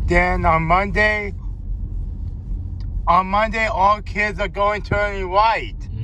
Then on Monday, all kids are going turning white.